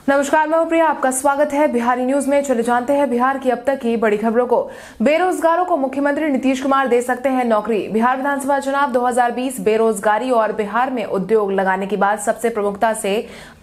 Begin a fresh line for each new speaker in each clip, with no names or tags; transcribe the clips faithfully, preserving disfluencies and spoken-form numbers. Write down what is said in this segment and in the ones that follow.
नमस्कार, मैं प्रिया, आपका स्वागत है बिहार न्यूज में। चले जानते हैं बिहार की अब तक की बड़ी खबरों को। बेरोजगारों को मुख्यमंत्री नीतीश कुमार दे सकते हैं नौकरी। बिहार विधानसभा चुनाव दो हज़ार बीस बेरोजगारी और बिहार में उद्योग लगाने की बात सबसे प्रमुखता से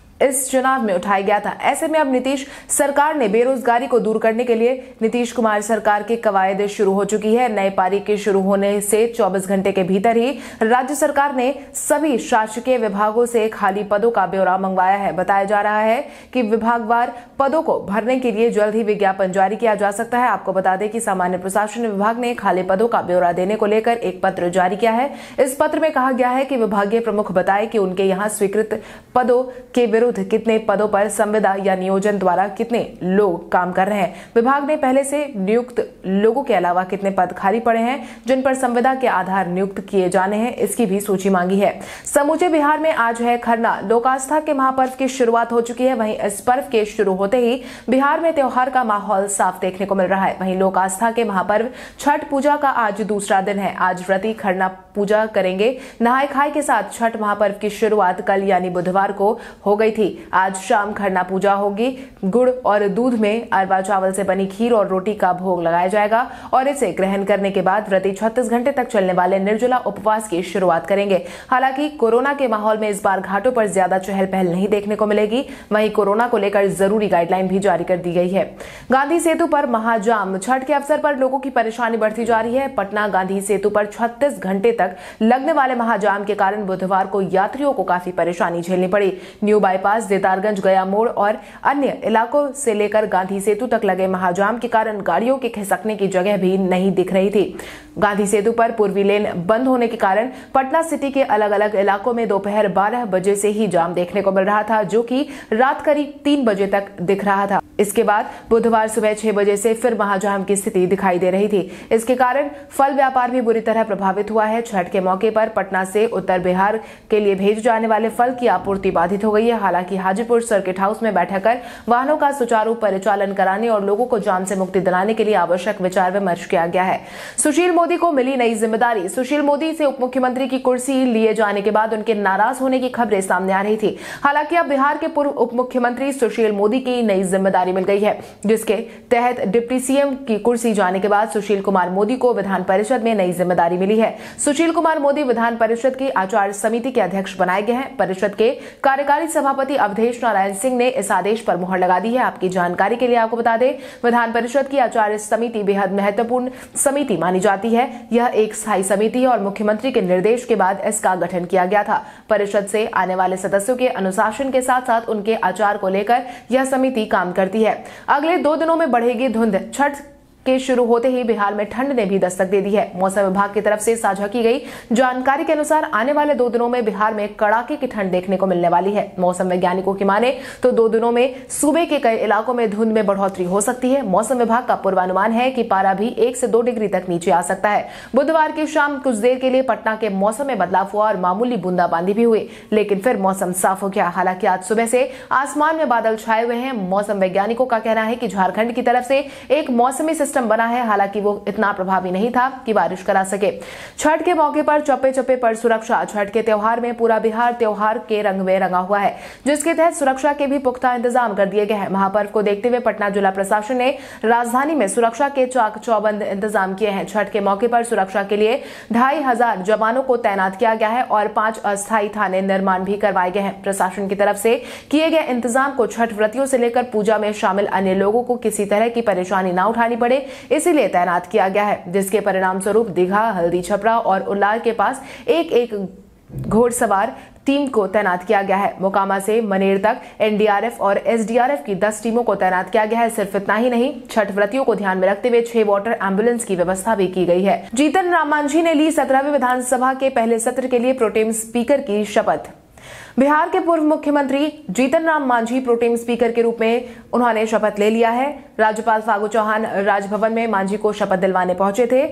इस चुनाव में उठाया गया था। ऐसे में अब नीतीश सरकार ने बेरोजगारी को दूर करने के लिए नीतीश कुमार सरकार की कवायद शुरू हो चुकी है। नए पारी के शुरू होने से चौबीस घंटे के भीतर ही राज्य सरकार ने सभी शासकीय विभागों से खाली पदों का ब्यौरा मंगवाया है। बताया जा रहा है कि विभागवार पदों को भरने के लिए जल्द ही विज्ञापन जारी किया जा सकता है। आपको बता दें कि सामान्य प्रशासन विभाग ने खाली पदों का ब्यौरा देने को लेकर एक पत्र जारी किया है। इस पत्र में कहा गया है कि विभागीय प्रमुख बताए कि उनके यहाँ स्वीकृत पदों के विरुद्ध कितने पदों पर संविदा या नियोजन द्वारा कितने लोग काम कर रहे हैं। विभाग ने पहले से नियुक्त लोगों के अलावा कितने पद खाली पड़े हैं जिन पर संविदा के आधार नियुक्त किए जाने हैं, इसकी भी सूची मांगी है। समूचे बिहार में आज है खरना। लोक आस्था के महापर्व की शुरुआत हो चुकी है। वहीं इस पर्व के शुरू होते ही बिहार में त्योहार का माहौल साफ देखने को मिल रहा है। वहीं लोक आस्था के महापर्व छठ पूजा का आज दूसरा दिन है। आज व्रती खरना पूजा करेंगे। नहाय खाए के साथ छठ महापर्व की शुरुआत कल यानी बुधवार को हो गई थी। आज शाम खरना पूजा होगी। गुड़ और दूध में अरवा चावल से बनी खीर और रोटी का भोग लगाया जाएगा और इसे ग्रहण करने के बाद व्रती छत्तीस घंटे तक चलने वाले निर्जला उपवास की शुरुआत करेंगे। हालांकि कोरोना के माहौल में इस बार घाटों पर ज्यादा चहल पहल नहीं देखने को मिलेगी। वहीं कोरोना को लेकर जरूरी गाइडलाइन भी जारी कर दी गई है। गांधी सेतु पर महाजाम। छठ के अवसर पर लोगों की परेशानी बढ़ती जा रही है। पटना गांधी सेतु पर छत्तीस घंटे तक लगने वाले महाजाम के कारण बुधवार को यात्रियों को काफी परेशानी झेलनी पड़ी। न्यू बाईपास, देतारगंज, गया मोड़ और अन्य इलाकों से लेकर गांधी सेतु तक लगे महाजाम के कारण गाड़ियों के खिसकने की जगह भी नहीं दिख रही थी। गांधी सेतु पर पूर्वी लेन बंद होने के कारण पटना सिटी के अलग अलग इलाकों में दोपहर बारह बजे से ही जाम देखने को मिल रहा था, जो कि रात करीब तीन बजे तक दिख रहा था। इसके बाद बुधवार सुबह छह बजे से फिर महाजाम की स्थिति दिखाई दे रही थी। इसके कारण फल व्यापार भी बुरी तरह प्रभावित हुआ है। छठ के मौके पर पटना से उत्तर बिहार के लिए भेजे जाने वाले फल की आपूर्ति बाधित हो गई है। हालांकि हाजीपुर सर्किट हाउस में बैठक कर वाहनों का सुचारू परिचालन कराने और लोगों को जाम से मुक्ति दिलाने के लिए आवश्यक विचार विमर्श किया गया है। सुशील मोदी को मिली नई जिम्मेदारी। सुशील मोदी से उप मुख्यमंत्री की कुर्सी लिए जाने के बाद उनके नाराज होने की खबरें सामने आ रही थी। हालांकि अब बिहार के पूर्व उप मुख्यमंत्री सुशील मोदी की नई जिम्मेदारी मिल गई है, जिसके तहत डिप्टी सीएम की कुर्सी जाने के बाद सुशील कुमार मोदी को विधान परिषद में नई जिम्मेदारी मिली है। सुशील कुमार मोदी विधान परिषद की आचार समिति के अध्यक्ष बनाए गए हैं। परिषद के कार्यकारी सभापति अवधेश नारायण सिंह ने इस आदेश पर मुहर लगा दी है। आपकी जानकारी के लिए आपको बता दें, विधान परिषद की आचार्य समिति बेहद महत्वपूर्ण समिति मानी जाती है। यह एक स्थायी समिति है और मुख्यमंत्री के निर्देश के बाद इसका गठन किया गया था। परिषद से आने वाले सदस्यों के अनुशासन के साथ साथ उनके आचार को लेकर यह समिति काम करती है। अगले दो दिनों में बढ़ेगी धुंध। छठ के शुरू होते ही बिहार में ठंड ने भी दस्तक दे दी है। मौसम विभाग की तरफ से साझा की गई जानकारी के अनुसार आने वाले दो दिनों में बिहार में कड़ाके की ठंड देखने को मिलने वाली है। मौसम वैज्ञानिकों की माने तो दो दिनों में सूबे के कई इलाकों में धुंध में बढ़ोतरी हो सकती है। मौसम विभाग का पूर्वानुमान है कि पारा भी एक से दो डिग्री तक नीचे आ सकता है। बुधवार की शाम कुछ देर के लिए पटना के मौसम में बदलाव हुआ और मामूली बूंदाबांदी भी हुई, लेकिन फिर मौसम साफ हो गया। हालांकि आज सुबह से आसमान में बादल छाए हुए हैं। मौसम वैज्ञानिकों का कहना है कि झारखंड की तरफ से एक मौसमी सिस्टम बना है। हालांकि वो इतना प्रभावी नहीं था कि बारिश करा सके। छठ के मौके पर चप्पे चप्पे पर सुरक्षा। छठ के त्योहार में पूरा बिहार त्योहार के रंग में रंगा हुआ है, जिसके तहत सुरक्षा के भी पुख्ता इंतजाम कर दिए गए हैं। महापर्व को देखते हुए पटना जिला प्रशासन ने राजधानी में सुरक्षा के चाक चौबंद इंतजाम किए हैं। छठ के मौके पर सुरक्षा के लिए ढाई हजार जवानों को तैनात किया गया है और पांच अस्थायी थाने निर्माण भी करवाए गए हैं। प्रशासन की तरफ से किए गए इंतजाम को छठ व्रतियों से लेकर पूजा में शामिल अन्य लोगों को किसी तरह की परेशानी न उठानी पड़े, इसीलिए तैनात किया गया है, जिसके परिणाम स्वरूप दीघा, हल्दी छपरा और उल्लाल के पास एक एक घोड़सवार टीम को तैनात किया गया है। मोकामा से मनेर तक एनडीआरएफ और एसडीआरएफ की दस टीमों को तैनात किया गया है। सिर्फ इतना ही नहीं, छठ व्रतियों को ध्यान में रखते हुए छह वाटर एम्बुलेंस की व्यवस्था भी की गई है। जीतन राम मांझी ने ली सत्रहवीं विधानसभा के पहले सत्र के लिए प्रोटेम स्पीकर की शपथ। बिहार के पूर्व मुख्यमंत्री जीतन राम मांझी प्रोटेम स्पीकर के रूप में उन्होंने शपथ ले लिया है। राज्यपाल फागू चौहान राजभवन में मांझी को शपथ दिलवाने पहुंचे थे।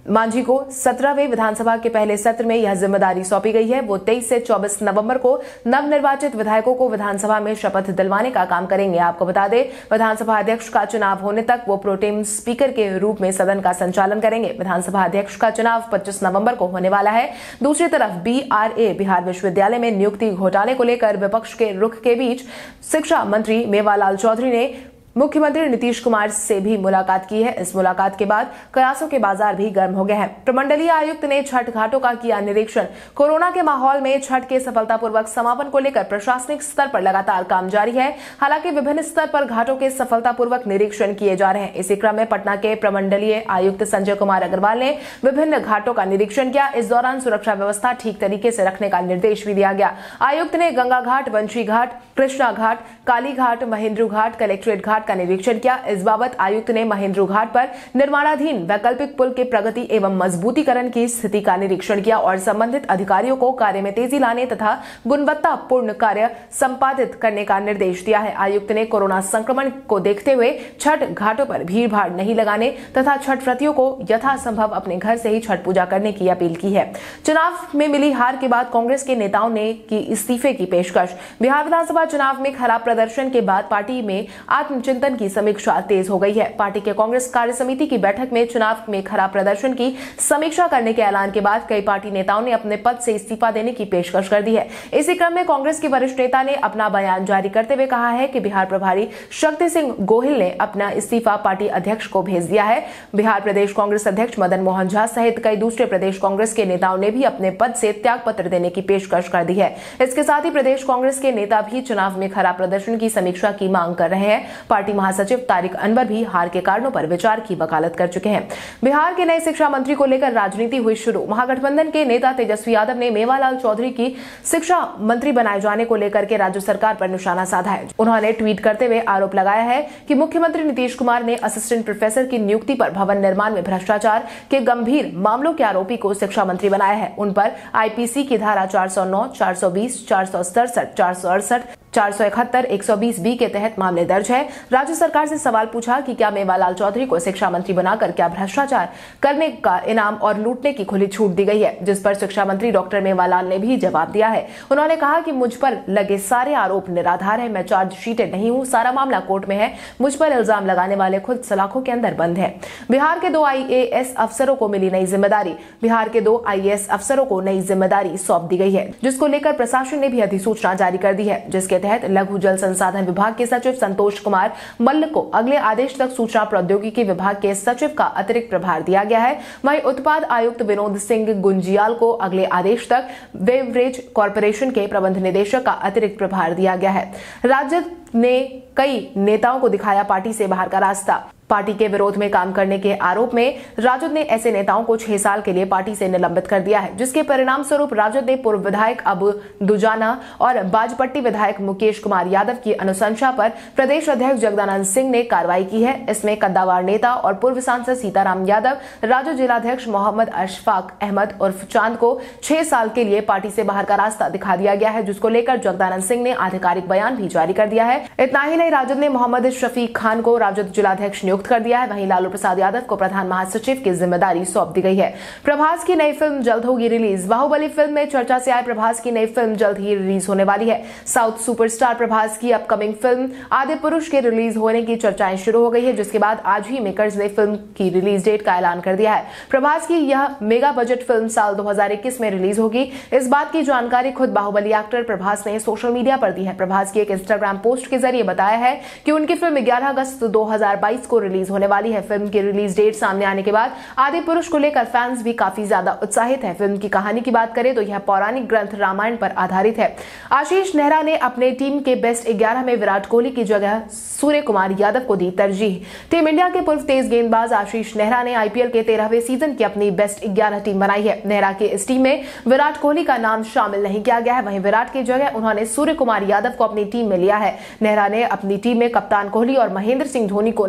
मांझी को सत्रहवें विधानसभा के पहले सत्र में यह जिम्मेदारी सौंपी गई है। वो तेईस से चौबीस नवंबर को नवनिर्वाचित विधायकों को विधानसभा में शपथ दिलवाने का काम करेंगे। आपको बता दें, विधानसभा अध्यक्ष का चुनाव होने तक वो प्रोटेम स्पीकर के रूप में सदन का संचालन करेंगे। विधानसभा अध्यक्ष का चुनाव पच्चीस नवंबर को होने वाला है। दूसरी तरफ बी आर ए बिहार विश्वविद्यालय में नियुक्ति घोटाले को लेकर विपक्ष के रुख के बीच शिक्षा मंत्री मेवा लाल चौधरी ने मुख्यमंत्री नीतीश कुमार से भी मुलाकात की है। इस मुलाकात के बाद कयासों के बाजार भी गर्म हो गए हैं। प्रमंडलीय आयुक्त ने छठ घाटों का किया निरीक्षण। कोरोना के माहौल में छठ के सफलतापूर्वक समापन को लेकर प्रशासनिक स्तर पर लगातार काम जारी है। हालांकि विभिन्न स्तर पर घाटों के सफलतापूर्वक निरीक्षण किए जा रहे हैं। इसी क्रम में पटना के प्रमंडलीय आयुक्त संजय कुमार अग्रवाल ने विभिन्न घाटों का निरीक्षण किया। इस दौरान सुरक्षा व्यवस्था ठीक तरीके से रखने का निर्देश भी दिया गया। आयुक्त ने गंगा घाट, वंशी घाट, कृष्णा घाट, काली घाट, महेंद्रू घाट, कलेक्ट्रेट घाट का निरीक्षण किया। इस बाबत आयुक्त ने महेंद्रू घाट पर निर्माणाधीन वैकल्पिक पुल के प्रगति एवं मजबूतीकरण की स्थिति का निरीक्षण किया और संबंधित अधिकारियों को कार्य में तेजी लाने तथा गुणवत्तापूर्ण कार्य संपादित करने का निर्देश दिया है। आयुक्त ने कोरोना संक्रमण को देखते हुए छठ घाटों पर भीड़ भाड़ नहीं लगाने तथा छठ व्रतियों को यथासंभव अपने घर से ही छठ पूजा करने की अपील की है। चुनाव में मिली हार के बाद कांग्रेस के नेताओं ने की इस्तीफे की पेशकश। बिहार विधानसभा चुनाव में खराब प्रदर्शन के बाद पार्टी में आत्मचिंतन की समीक्षा तेज हो गई है। पार्टी के कांग्रेस कार्य समिति की बैठक में चुनाव में खराब प्रदर्शन की समीक्षा करने के ऐलान के बाद कई पार्टी नेताओं ने अपने पद से इस्तीफा देने की पेशकश कर दी है। इसी क्रम में कांग्रेस के वरिष्ठ नेता ने अपना बयान जारी करते हुए कहा है कि बिहार प्रभारी शक्ति सिंह गोहिल ने अपना इस्तीफा पार्टी अध्यक्ष को भेज दिया है। बिहार प्रदेश कांग्रेस अध्यक्ष मदन मोहन झा सहित कई दूसरे प्रदेश कांग्रेस के नेताओं ने भी अपने पद से त्याग पत्र देने की पेशकश कर दी है। इसके साथ ही प्रदेश कांग्रेस के नेता भी चुनाव में खराब प्रदर्शन की समीक्षा की मांग कर रहे हैं। पार्टी महासचिव तारिक अनवर भी हार के कारणों पर विचार की वकालत कर चुके हैं। बिहार के नए शिक्षा मंत्री को लेकर राजनीति हुई शुरू। महागठबंधन के नेता तेजस्वी यादव ने मेवालाल चौधरी की शिक्षा मंत्री बनाए जाने को लेकर के राज्य सरकार पर निशाना साधा है। उन्होंने ट्वीट करते हुए आरोप लगाया है कि मुख्यमंत्री नीतीश कुमार ने असिस्टेंट प्रोफेसर की नियुक्ति पर भवन निर्माण में भ्रष्टाचार के गंभीर मामलों के आरोपी को शिक्षा मंत्री बनाया है। उन पर आईपीसी की धारा चार सौ नौ, चार सौ बीस, चार सौ सड़सठ, चार सौ अड़सठ, चार सौ इकहत्तर, एक सौ बीस बी के तहत मामले दर्ज है। राज्य सरकार से सवाल पूछा कि क्या मेवालाल चौधरी को शिक्षा मंत्री बनाकर क्या भ्रष्टाचार करने का इनाम और लूटने की खुली छूट दी गई है, जिस पर शिक्षा मंत्री डॉक्टर मेवालाल ने भी जवाब दिया है। उन्होंने कहा कि मुझ पर लगे सारे आरोप निराधार है, मैं चार्जशीटेड नहीं हूं, सारा मामला कोर्ट में है, मुझ पर इल्जाम लगाने वाले खुद सलाखों के अंदर बंद है। बिहार के दो आईएएस अफसरों को मिली नई जिम्मेदारी। बिहार के दो आईएएस अफसरों को नई जिम्मेदारी सौंप दी गई है, जिसको लेकर प्रशासन ने भी अधिसूचना जारी कर दी है, जिसके तहत लघु जल संसाधन विभाग के सचिव संतोष कुमार मल्ल को अगले आदेश तक सूचना प्रौद्योगिकी विभाग के सचिव का अतिरिक्त प्रभार दिया गया है। वहीं उत्पाद आयुक्त विनोद सिंह गुंजियाल को अगले आदेश तक बेवरेज कॉर्पोरेशन के प्रबंध निदेशक का अतिरिक्त प्रभार दिया गया है। राजद ने कई नेताओं को दिखाया पार्टी से बाहर का रास्ता। पार्टी के विरोध में काम करने के आरोप में राजद ने ऐसे नेताओं को छह साल के लिए पार्टी से निलंबित कर दिया है, जिसके परिणाम स्वरूप राजद ने पूर्व विधायक अबू दुजाना और बाजपट्टी विधायक मुकेश कुमार यादव की अनुशंसा पर प्रदेश अध्यक्ष जगदानंद सिंह ने कार्रवाई की है। इसमें कद्दावार नेता और पूर्व सांसद सीताराम यादव, राजद जिलाध्यक्ष मोहम्मद अशफाक अहमद उर्फ चांद को छह साल के लिए पार्टी से बाहर का रास्ता दिखा दिया गया है, जिसको लेकर जगदानंद सिंह ने आधिकारिक बयान भी जारी कर दिया है। इतना ही नहीं, राजद ने मोहम्मद शफीक खान को राजद जिलाध्यक्ष नियुक्त कर दिया है। वहीं लालू प्रसाद यादव को प्रधान महासचिव की जिम्मेदारी सौंप दी गई है। प्रभास की नई फिल्म जल्द होगी रिलीज। बाहुबली फिल्म में चर्चा से आए प्रभास की नई फिल्म जल्द ही रिलीज होने वाली है। साउथ सुपरस्टार प्रभास की अपकमिंग फिल्म आदि पुरुष के रिलीज होने की चर्चाएं शुरू हो गई है, जिसके बाद आज ही मेकर्स ने फिल्म की रिलीज डेट का ऐलान कर दिया है। प्रभास की यह मेगा बजट फिल्म साल दो हज़ार इक्कीस में रिलीज होगी। इस बात की जानकारी खुद बाहुबली एक्टर प्रभास ने सोशल मीडिया पर दी है। प्रभास की एक इंस्टाग्राम पोस्ट के जरिए बताया है कि उनकी फिल्म ग्यारह अगस्त दो हज़ार बाईस को रिलीज होने वाली है। फिल्म की रिलीज डेट सामने आने के बाद आदि पुरुष को लेकर फैंस भी काफी ज्यादा उत्साहित है। फिल्म की कहानी की बात करें तो यह पौराणिक ग्रंथ रामायण पर आधारित है। आशीष नेहरा ने अपने टीम के बेस्ट ग्यारह में विराट कोहली की जगह सूर्य कुमार यादव को दी तरजीह। टीम इंडिया के पूर्व तेज गेंदबाज आशीष नेहरा ने आईपीएल के तेरहवें सीजन की अपनी बेस्ट ग्यारह टीम बनाई है। नेहरा के इस टीम में विराट कोहली का नाम शामिल नहीं किया गया है, वहीं विराट की जगह उन्होंने सूर्य कुमार यादव को अपनी टीम में लिया है। नेहरा ने अपनी टीम में कप्तान कोहली और महेंद्र सिंह धोनी को नहीं शामिल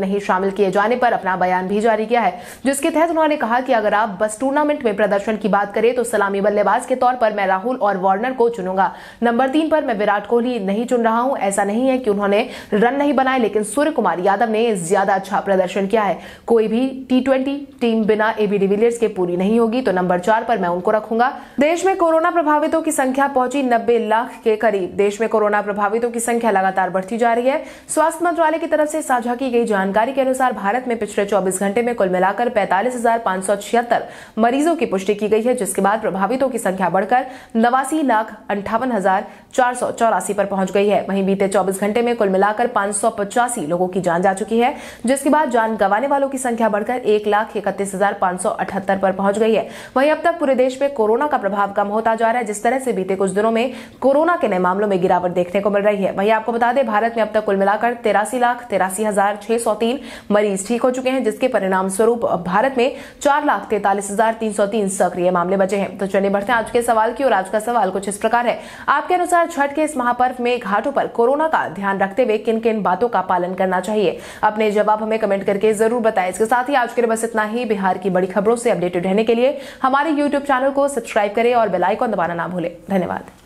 शामिल किए जाने पर अपना बयान भी जारी किया है, जिसके तहत उन्होंने कहा कि अगर आप बस टूर्नामेंट में प्रदर्शन की बात करें तो सलामी बल्लेबाज के तौर पर मैं राहुल और वार्नर को चुनूंगा। नंबर तीन पर मैं विराट कोहली नहीं चुन रहा हूं। ऐसा नहीं है कि उन्होंने रन नहीं बनाए, लेकिन सूर्य कुमार यादव ने ज्यादा अच्छा प्रदर्शन किया है। कोई भी टी ट्वेंटी टीम बिना एबी डिविलियर्स के पूरी नहीं होगी, तो नंबर चार पर मैं उनको रखूंगा। देश में कोरोना प्रभावितों की संख्या पहुंची नब्बे लाख के करीब। देश में कोरोना प्रभावितों की संख्या लगातार बढ़ती जा रही है। स्वास्थ्य मंत्रालय की तरफ से साझा की गई जानकारी के अनुसार भारत में पिछले चौबीस घंटे में कुल मिलाकर पैंतालीस हजार पांच सौ छिहत्तर मरीजों की पुष्टि की गई है, जिसके बाद प्रभावितों की संख्या बढ़कर नवासी लाख अंठावन हजार चार सौ चौरासी पर पहुंच गई है। वहीं बीते चौबीस घंटे में कुल मिलाकर पांच सौ पचासी लोगों की जान जा चुकी है, जिसके बाद जान गंवाने वालों की संख्या बढ़कर एक लाख इकतीस हजार पांच सौ अठहत्तर पर पहुंच गई है। वहीं अब तक पूरे देश में कोरोना का प्रभाव कम होता जा रहा है। जिस तरह से बीते कुछ दिनों में कोरोना के नए मामलों में गिरावट देखने को मिल रही है। वहीं आपको बता दें, भारत में अब तक कुल मिलाकर तिरासी लाख तिरासी हजार छह सौ तीन मरीज ठीक हो चुके हैं, जिसके परिणाम स्वरूप भारत में चार लाख तैंतालीस हजार तीन सौ तीन सक्रिय मामले बचे हैं। तो चलिए बढ़ते हैं आज के सवाल की ओर। आज का सवाल कुछ इस प्रकार है, आपके अनुसार छठ के इस महापर्व में घाटों पर कोरोना का ध्यान रखते हुए किन किन बातों का पालन करना चाहिए? अपने जवाब हमें कमेंट करके जरूर बताएं। इसके साथ ही आज के लिए बस इतना ही। बिहार की बड़ी खबरों से अपडेटेड रहने के लिए हमारे यूट्यूब चैनल को सब्सक्राइब करें और बेल आइकन दबाना ना भूलें। धन्यवाद।